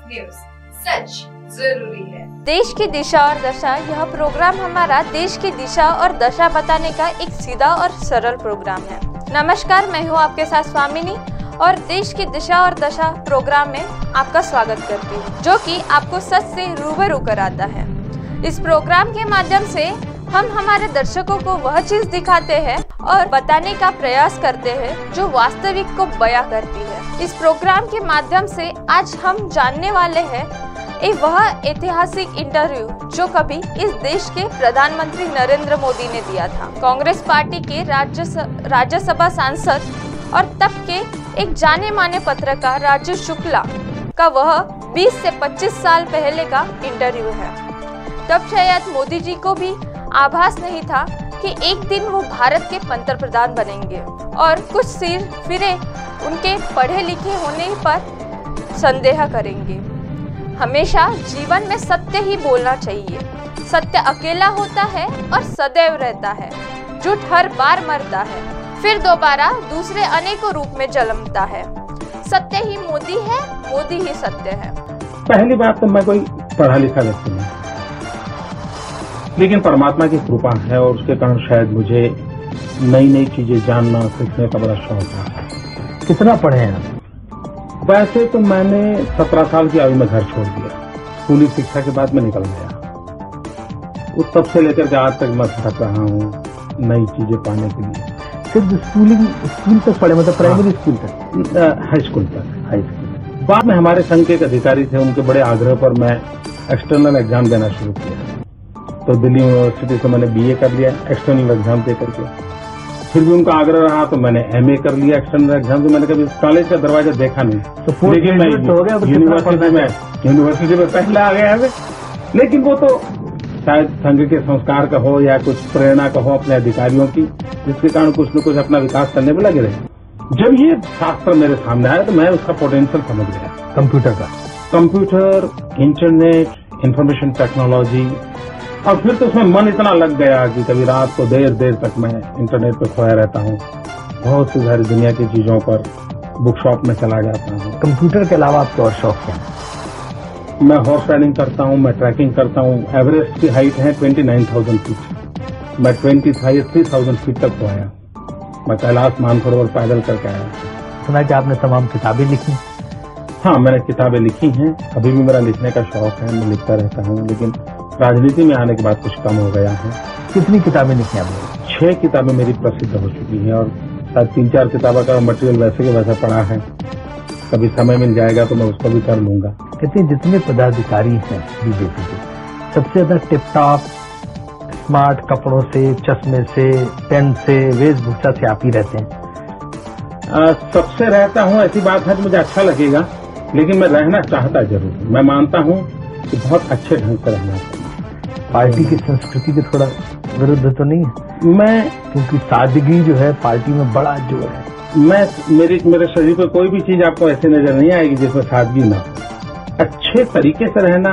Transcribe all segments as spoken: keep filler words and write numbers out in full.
News, सच जरूरी है। देश की दिशा और दशा यह प्रोग्राम हमारा देश की दिशा और दशा बताने का एक सीधा और सरल प्रोग्राम है। नमस्कार, मैं हूँ आपके साथ स्वामिनी और देश की दिशा और दशा प्रोग्राम में आपका स्वागत करती हूँ, जो कि आपको सच से रूबरू कराता है। इस प्रोग्राम के माध्यम से हम हमारे दर्शकों को वह चीज दिखाते हैं और बताने का प्रयास करते हैं जो वास्तविक को बयां करती है। इस प्रोग्राम के माध्यम से आज हम जानने वाले हैं एक वह ऐतिहासिक इंटरव्यू जो कभी इस देश के प्रधानमंत्री नरेंद्र मोदी ने दिया था। कांग्रेस पार्टी के राज्य राज्यसभा सांसद और तब के एक जाने माने पत्रकार राजीव शुक्ला का वह बीस से पच्चीस साल पहले का इंटरव्यू है। तब शायद मोदी जी को भी आभास नहीं था कि एक दिन वो भारत के पंतप्रधान बनेंगे और कुछ सिर फिरे उनके पढ़े लिखे होने पर संदेह करेंगे। हमेशा जीवन में सत्य ही बोलना चाहिए। सत्य अकेला होता है और सदैव रहता है। झूठ हर बार मरता है, फिर दोबारा दूसरे अनेकों रूप में जन्मता है। सत्य ही मोदी है, मोदी ही सत्य है। पहली बात तो मैं कोई पढ़ा लिखा व्यक्ति नहीं, लेकिन परमात्मा की कृपा है और उसके कारण शायद मुझे नई नई चीजें जानना सीखने का बड़ा शौक है। कितना पढ़े हैं? वैसे तो मैंने सत्रह साल की आयु में घर छोड़ दिया। स्कूली शिक्षा के बाद मैं निकल गया। उस तब से लेकर के आज तक मैं भटक रहा हूँ नई चीजें पाने के लिए। सिर्फ स्कूलिंग स्कूल तक पढ़े, मतलब प्राइमरी स्कूल तक? हाई स्कूल तक, हाई स्कूल। बाद में हमारे संघ के एक अधिकारी थे, उनके बड़े आग्रह पर मैं एक्सटर्नल एग्जाम देना शुरू किया। तो दिल्ली यूनिवर्सिटी से मैंने बीए कर लिया एक्सटर्नल एग्जाम दे करके। फिर भी उनका आग्रह रहा तो मैंने एमए कर लिया एक्सटर्नल एग्जाम से। मैंने कभी कॉलेज का दरवाजा देखा नहीं, तो लेकिन मैं यूनिवर्सिटी में यूनिवर्सिटी में पहले आ गया है। लेकिन वो तो शायद संघ के संस्कार का हो या कुछ प्रेरणा का हो अपने अधिकारियों की, जिसके कारण कुछ न कुछ अपना विकास करने में लगे रहे। जब ये शास्त्र मेरे सामने आया तो मैं उसका पोटेंशियल समझ गया। कंप्यूटर का कंप्यूटर इंटरनेट, इंफॉर्मेशन टेक्नोलॉजी, और फिर तो उसमें मन इतना लग गया कि कभी रात को देर देर तक मैं इंटरनेट पे खोया रहता हूँ। बहुत सी सारी दुनिया की चीजों पर बुक शॉप में चला जाता हूँ। कंप्यूटर के अलावा आपके और शौक क्या? मैं हॉर्स राइडिंग करता हूँ, मैं ट्रैकिंग करता हूँ। एवरेस्ट की हाइट है ट्वेंटी नाइन थाउजेंड फीट। मैं ट्वेंटी थ्री थाउजेंड फीट तक को आया। मैं कैलाश मानसरोवर पैदल करके आया। सुना कि आपने तमाम किताबें लिखी? हाँ, मैंने किताबें लिखी हैं। अभी भी मेरा लिखने का शौक है, मैं लिखता रहता हूँ, लेकिन राजनीति में आने के बाद कुछ कम हो गया है। कितनी किताबें लिखी आपने? छह किताबें मेरी प्रसिद्ध हो चुकी हैं और शायद तीन चार किताबों का मटेरियल वैसे के वैसा पड़ा है। कभी समय मिल जाएगा तो मैं उसको भी कर लूंगा। कहते हैं जितने पदाधिकारी हैं बीजेपी के, सबसे ज्यादा टिप टॉप स्मार्ट कपड़ों से, चश्मे से, पेन से, वेशभूषा से आप ही रहते हैं। आ, सबसे रहता हूँ ऐसी बात है तो मुझे अच्छा लगेगा, लेकिन मैं रहना चाहता जरूर। मैं मानता हूँ कि बहुत अच्छे ढंग से रहना चाहिए। पार्टी की संस्कृति के थोड़ा विरुद्ध तो नहीं है? मैं क्योंकि सादगी जो है पार्टी में बड़ा जोर है। मैं मेरे मेरे शरीर पर कोई भी चीज आपको ऐसे नजर नहीं आएगी जिसमें सादगी ना हो। अच्छे तरीके से रहना,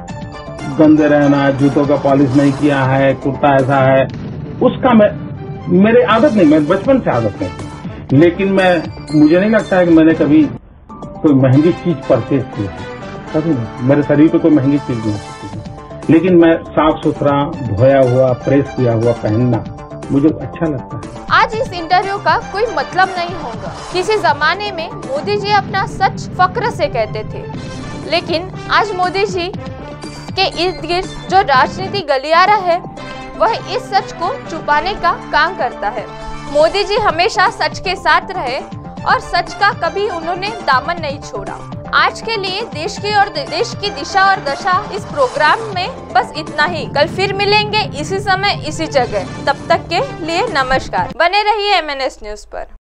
गंदे रहना, जूतों का पॉलिश नहीं किया है, कुर्ता ऐसा है, उसका मैं मेरी आदत नहीं, मैं बचपन से आदत नहीं। लेकिन मैं मुझे नहीं लगता है कि मैंने कभी कोई महंगी चीज परचेज की है, कभी नहीं। मेरे शरीर पे कोई महंगी चीज नहीं होती है, लेकिन मैं साफ सुथरा, धोया हुआ, प्रेस किया हुआ पहनना मुझे अच्छा लगता है। आज इस इंटरव्यू का कोई मतलब नहीं होगा। किसी जमाने में मोदी जी अपना सच फक्र से कहते थे, लेकिन आज मोदी जी के इर्द गिर्द जो राजनीति गलियारा है वह इस सच को छुपाने का काम करता है। मोदी जी हमेशा सच के साथ रहे और सच का कभी उन्होंने दामन नहीं छोड़ा। आज के लिए देश की और देश की दिशा और दशा इस प्रोग्राम में बस इतना ही। कल फिर मिलेंगे इसी समय इसी जगह। तब तक के लिए नमस्कार। बने रहिए एम एन एस न्यूज पर।